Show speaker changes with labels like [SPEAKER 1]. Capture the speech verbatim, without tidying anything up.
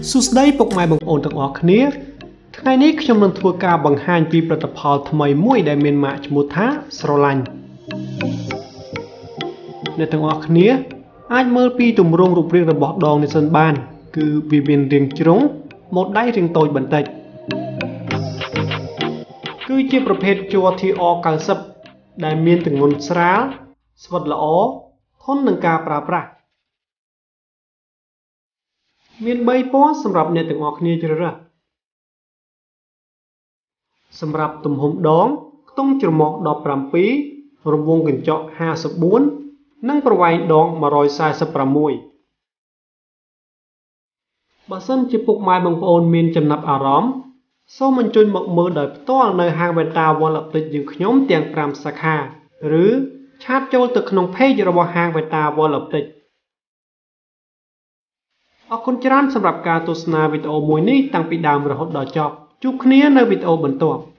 [SPEAKER 1] សួស្តីពុកម៉ែបងប្អូនទាំងអស់គ្នាថ្ងៃនេះខ្ញុំនឹងធ្វើការបង្ហាញពីផលិតផលថ្មីមួយដែលមានម៉ាកឈ្មោះថា SroLanh អ្នកទាំងអស់គ្នាអាចមើលពីទម្រង់រូបរាងរបស់ដងនេះសិនបានគឺវាមានរាងជ្រុងមកដៃរាងតូចបន្តិចគឺជាប្រភេទជ័រ T R 九十 ដែលមានទម្ងន់ស្រាលស្វិតល្អធន់នឹងការប្រើប្រាស់មានបីពណ៌សម្រាប់អ្នកទាំងអស់គ្នាជ្រើសរើសសម្រាប់ទំហំដងខ្ទង់ច្រមុះដប់ប្រាំពីររង្វង់កញ្ចក់ហាសិបបួននិងប្រវែងដងមួយរយសែសិបប្រាំមួយបើសិនជាពុកម៉ែបងប្អូនមានចំណាប់អារម្មណ៍សូមអញ្ជើញមកមើលដោយផ្ទាល់នៅហាងវ៉ែនតា World-Optic យើងខ្ញុំទាំងប្រាំសាខាឬឆាតចូលទៅក្នុង page របស់ហាងវ៉ែនតា World-Optic អរគុណច្រើនសម្រាប់ការទស្សនាវីដេអូមួយនេះតាំងពីដើមរហូតដល់ចប់ជួបគ្នានៅវីដេអូបន្ទាប់